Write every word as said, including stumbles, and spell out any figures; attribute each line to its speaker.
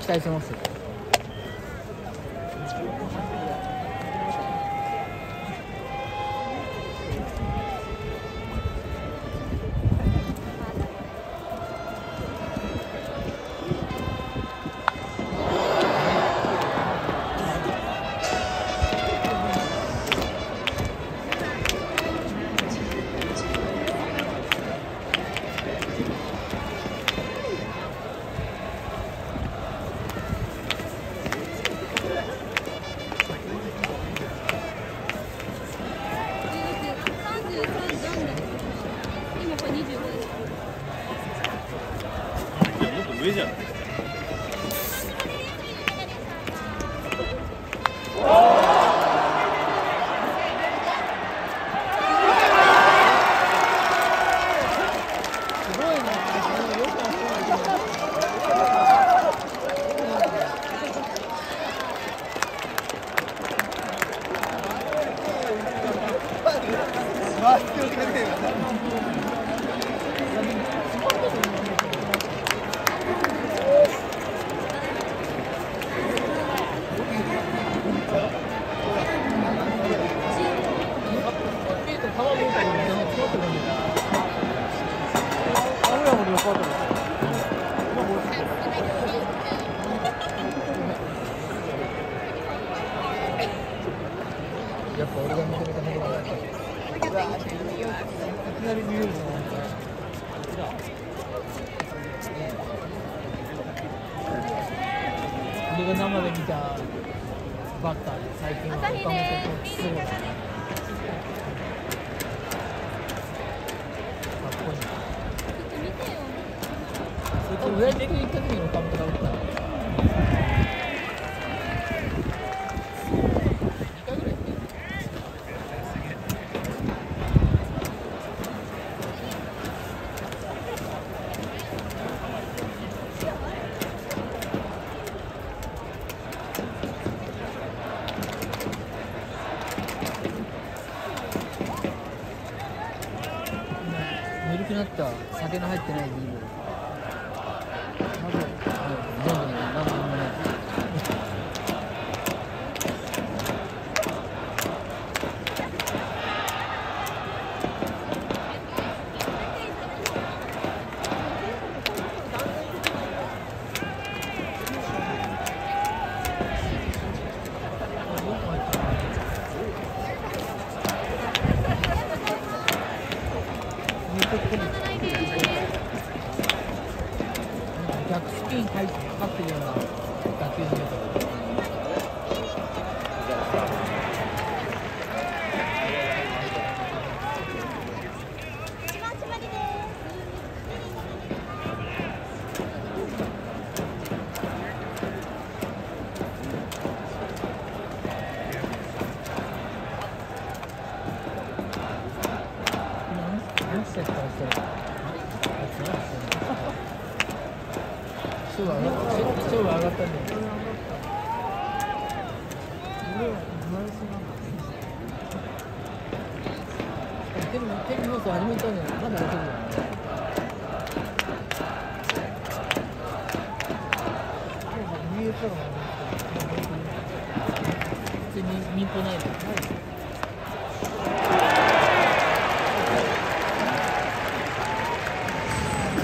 Speaker 1: 期待してます。
Speaker 2: 上じゃん。やっぱ俺が認めたものがないから。うわー、いきなり見えるの。俺が生で見たバッターで最近は岡本と筒香だ。かっこいいな。それと親父的に行った時に岡本が打ったら。ぬるくなった酒の入ってないビール。まず、全部ね、何分もない。逆スピン入ってかかってるような打球に見えた。何セットしてる？賞が上がった、賞が上がったんだよ。テレビ、テレビ放送始めたのにまだやってるよね。普通に民放ないの。